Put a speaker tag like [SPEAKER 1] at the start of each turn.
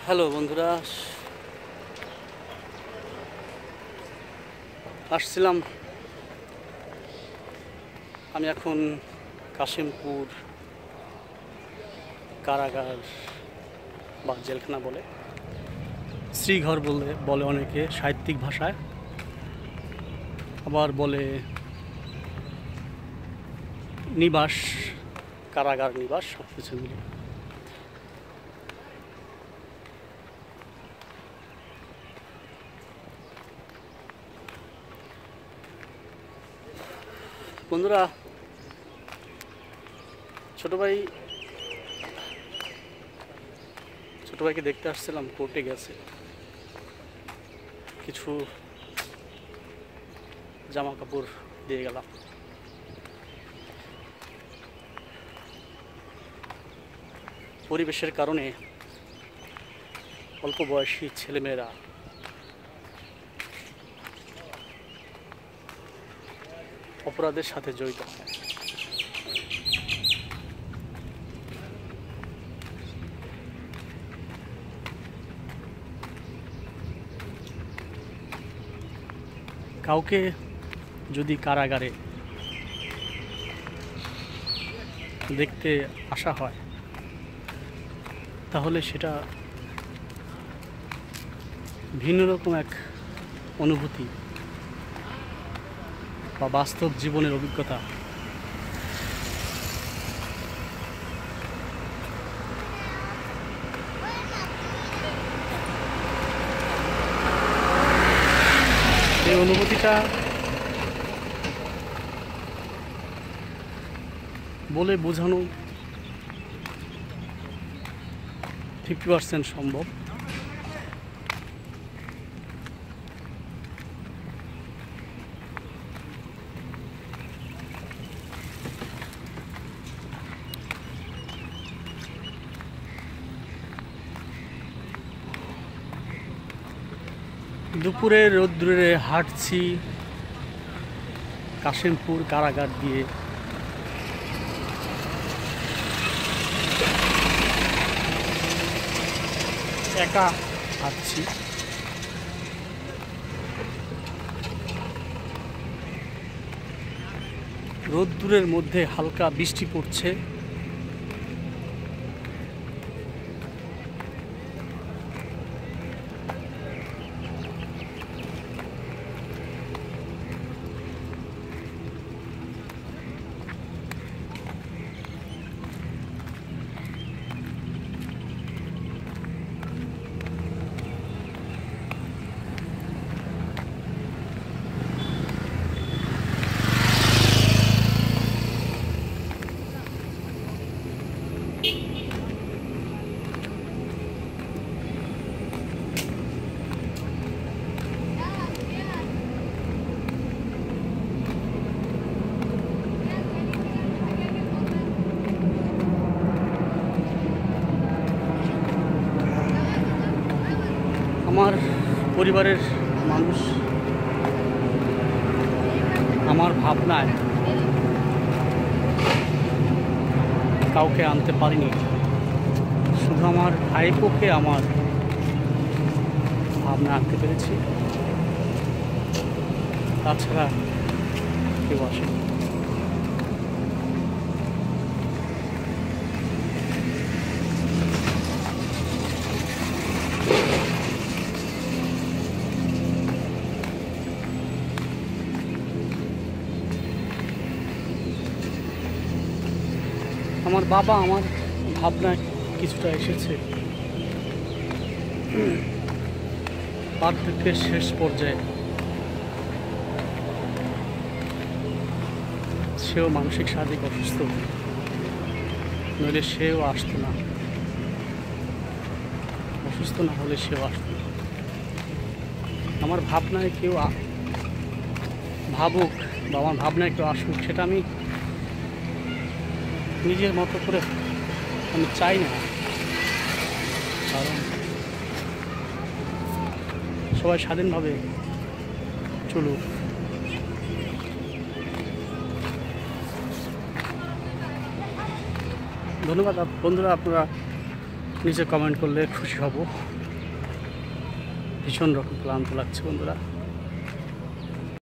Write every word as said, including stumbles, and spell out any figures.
[SPEAKER 1] Hello বন্ধুরা, আসছিলাম আমি এখন কাশিমপুর কারাগার বা জেলখানা বলে, শ্রীঘর বলে বলে অনেকে সাহিত্যিক ভাষায়, আবার বলে নিবাস, কারাগার নিবাস, সব কিছু মিলে। বন্ধুরা, ছোট ভাই ছোট ভাইকে দেখতে আসছিলাম, কোর্টে গেছে, কিছু জামা কাপড় দিয়ে গেলাম। পরিবেশের কারণে অল্প বয়সী ছেলেমেয়েরা অপরাধের সাথে জড়িত হয়। কাউকে যদি কারাগারে দেখতে আসা হয়, তাহলে সেটা ভিন্ন রকম এক অনুভূতি বা বাস্তব জীবনের অভিজ্ঞতা। এই অনুভূতিটা বলে বোঝানো ফিফটি পার্সেন্ট সম্ভব। দুপুরে রৌদ্রে হাঁটছি কাশিমপুর কারাগার দিয়ে। একা হাঁটছি, রোদ্দুরের মধ্যে হালকা বৃষ্টি পড়ছে। আমার পরিবারের মানুষ আমার ভাবনায় কাউকে আনতে পারিনি, শুধু আমার ভাইপোকে আমার ভাবনা আনতে পেরেছি, তাছাড়া কেউ আসেনি। আমার বাবা আমার ভাবনায় কিছুটা এসেছে, বার্ধক্যের শেষ পর্যায়ে সেও মানসিক শারীরিক অসুস্থ, নইলে সেও আসতো না, অসুস্থ না হলে সেও আসতো না। আমার ভাবনায় কেউ ভাবুক বা আমার ভাবনায় কেউ আসুক, সেটা আমি নিজের মতো করে আমি চাই না, কারণ সবাই স্বাধীনভাবে চলুক। ধন্যবাদ বন্ধুরা, আপনারা নিচে কমেন্ট করলে খুশি হব। ভীষণ রকম ক্লান্ত লাগছে বন্ধুরা।